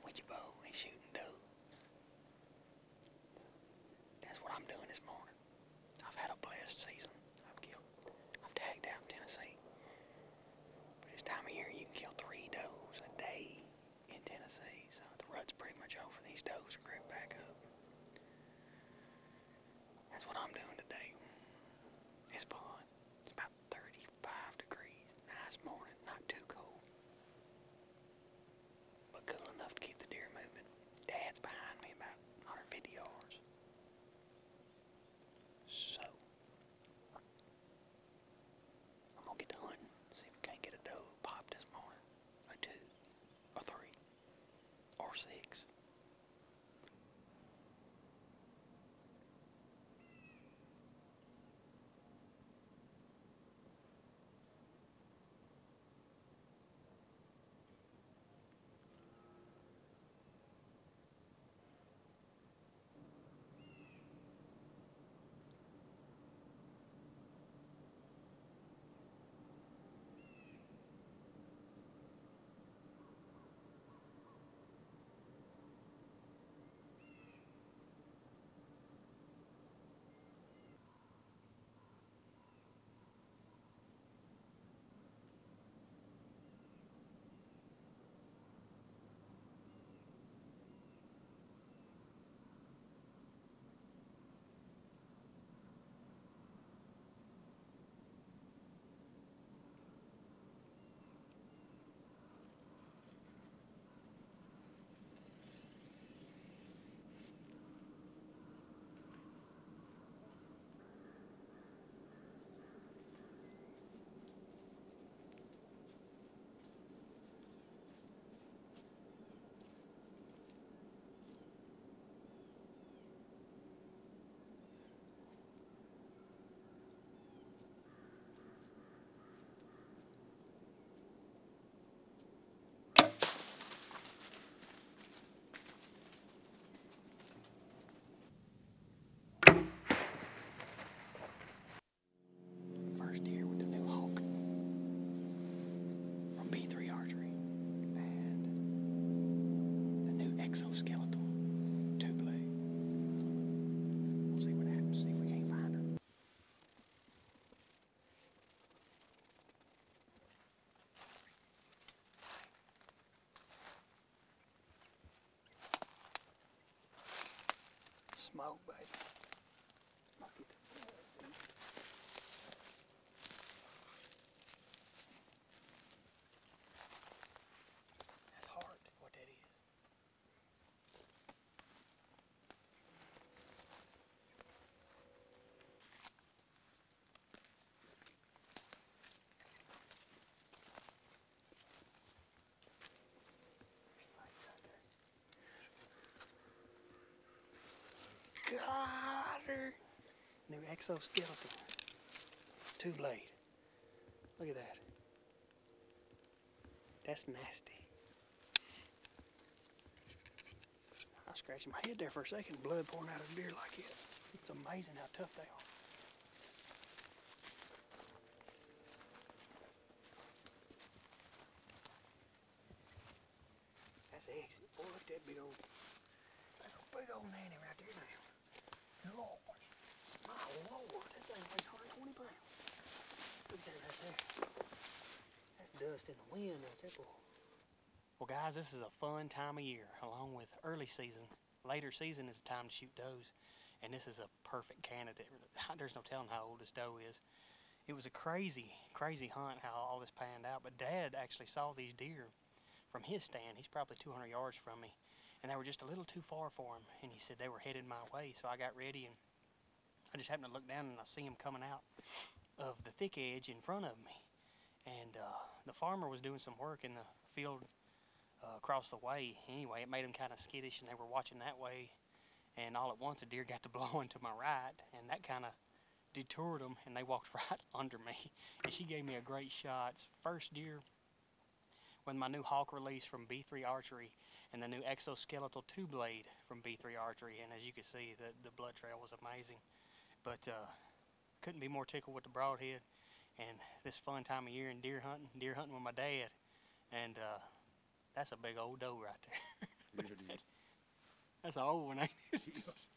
with your bow and shooting does. That's what I'm doing this morning. I've had a blessed season. I've tagged out in Tennessee. But this time of year, you can kill 3 does a day in Tennessee. So the rut's pretty much over. These does are creeping back up. That's what I'm doing today. It's fun. It's about 35 degrees. Nice morning. Not too cold. But cool enough to keep the deer moving. Dad's behind me about 150 yards. So, I'm gonna get to hunting. See if we can't get a doe pop this morning. Or 2, or 3, or 6. First deer with the new Hawk from B3 Archery and the new Exoskeletal 2-blade. We'll see what happens, see if we can't find her. Smoke, baby. Smoke it. That's hard, what that is. Got her! New Exoskeletal 2-blade. Look at that. That's nasty. I was scratching my head there for a second, blood pouring out of a deer like it. It's amazing how tough they are. That's the exit. Boy, look at that big old, that's a big old nanny right there now. Lord, my Lord, that thing weighs 120 pounds. Look at that right there. That's dust in the wind right there, boy. Well, guys, this is a fun time of year. Along with early season, later season is the time to shoot does, and this is a perfect candidate. There's no telling how old this doe is. It was a crazy, crazy hunt how all this panned out, but Dad actually saw these deer from his stand. He's probably 200 yards from me, and they were just a little too far for him, and he said they were headed my way, so I got ready, and I just happened to look down, and I see him coming out of the thick edge in front of me, and the farmer was doing some work in the field across the way. Anyway, it made them kind of skittish, and they were watching that way, and all at once a deer got to blowing to my right, and that kind of detoured them, and they walked right under me, and she gave me a great shot. It's first deer with my new Hawk release from B3 Archery and the new Exoskeletal 2-blade from B3 Archery, and as you can see, the blood trail was amazing. But couldn't be more tickled with the broadhead, and this fun time of year and deer hunting with my dad, and that's a big old doe right there. That's an old one, ain't it?